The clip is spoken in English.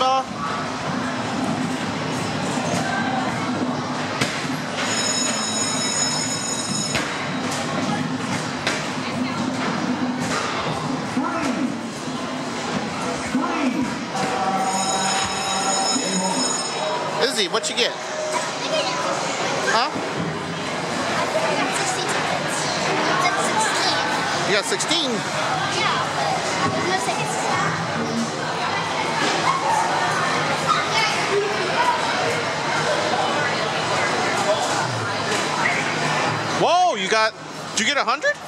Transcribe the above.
Bella? Izzy, what you get? Huh? You got 16? Yeah, but no tickets. Whoa, you got, did you get 100?